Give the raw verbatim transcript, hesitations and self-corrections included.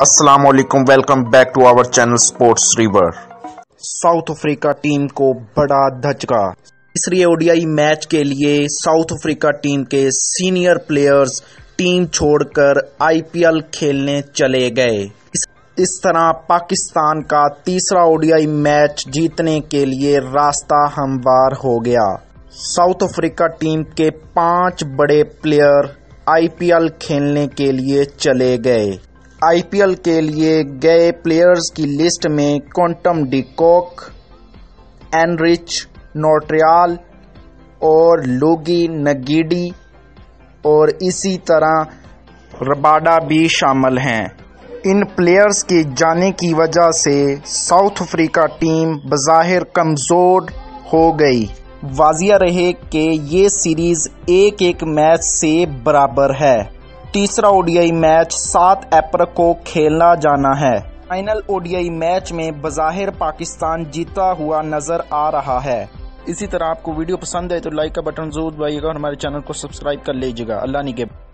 अस्सलाम वालेकुम, welcome back to our channel sports river. South Africa team को बड़ा धचका। तीसरे ओडीआई मैच के लिए साउथ अफ्रीका टीम के सीनियर प्लेयर्स टीम छोड़कर आईपीएल खेलने चले गए। इस, इस तरह पाकिस्तान का तीसरा ओडीआई मैच जीतने के लिए रास्ता हमवार हो गया। साउथ अफ्रीका टीम के पांच बड़े प्लेयर आईपीएल खेलने के लिए चले गए। आईपीएल के लिए गए प्लेयर्स की लिस्ट में Quinton de Kock, Anrich Nortje और लोगी नगीडी और इसी तरह रबाडा भी शामिल हैं। इन प्लेयर्स के जाने की वजह से साउथ अफ्रीका टीम बज़ाहिर कमज़ोर हो गई। वाजिया रहे कि ये सीरीज एक एक मैच से बराबर है। तीसरा ओडीआई मैच सात अप्रैल को खेला जाना है। फाइनल ओडीआई मैच में बज़ाहिर पाकिस्तान जीता हुआ नजर आ रहा है। इसी तरह आपको वीडियो पसंद है तो लाइक का बटन जरूर दबाइएगा और हमारे चैनल को सब्सक्राइब कर लीजिएगा। अल्लाह निगहबान।